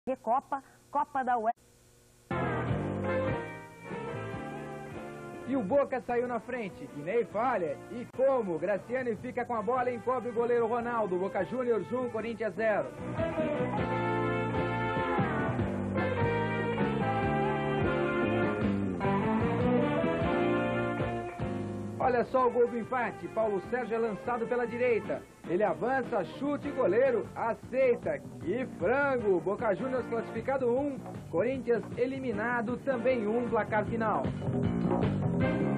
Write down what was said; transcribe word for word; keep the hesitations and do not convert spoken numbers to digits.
Recopa, Copa da UEFA. E o Boca saiu na frente, e Ney falha. E como? Graciani fica com a bola e encobre o goleiro Ronaldo. Boca Juniors um, Corinthians zero. Olha só o gol do empate. Paulo Sérgio é lançado pela direita. Ele avança, chute e goleiro aceita. Que frango! Boca Juniors classificado um, Corinthians eliminado também um, placar final.